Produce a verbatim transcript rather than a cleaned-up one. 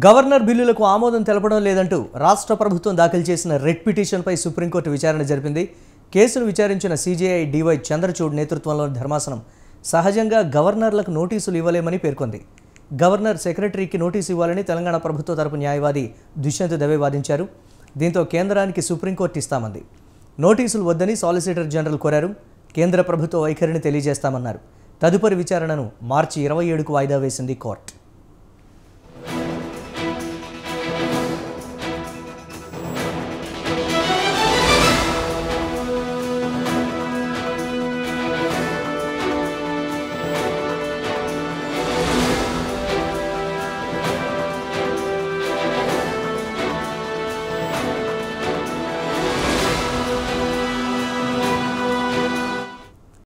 Governor బిల్లులకు ఆమోదం తెలపడం లేదంటూ రాష్ట్ర ప్రభుత్వం దాఖలు చేసిన రెడ్ పిటిషన్పై సుప్రీంకోర్టు విచారణ జరిపింది. కేసును విచారించిన సీజేఐ డివై చంద్రచూడ్ నేతృత్వంలోని ధర్మాసనం సహజంగా గవర్నర్లకు నోటీసులు ఇవ్వలేమని పేర్కొంది. గవర్నర్ సెక్రటరీకి నోటీసు ఇవ్వాలని తెలంగాణ ప్రభుత్వ తరపు న్యాయవాది దుష్యంత్ దవే వాదించారు. దీంతో కేంద్రానికి సుప్రీంకోర్టు ఇస్తామంది. నోటీసులు వద్దని సాలిసిటర్ జనరల్ కోరారు. కేంద్ర ప్రభుత్వ వైఖరిని తెలియజేస్తామన్నారు. తదుపరి విచారణను మార్చి ఇరవై ఏడుకు వాయిదా వేసింది కోర్టు.